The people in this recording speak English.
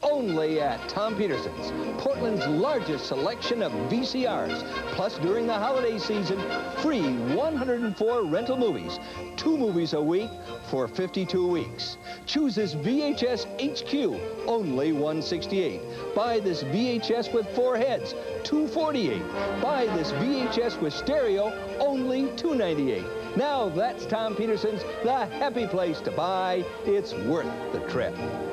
only at Tom Peterson's, Portland's largest selection of VCRs. Plus, during the holiday season, free 104 rental movies, 2 movies a week for 52 weeks. Choose this VHS HQ, only $168. Buy this VHS with 4 heads, $248. Buy this VHS with stereo, only $298. Now that's Tom Peterson's, the happy place to buy. It's worth the trip.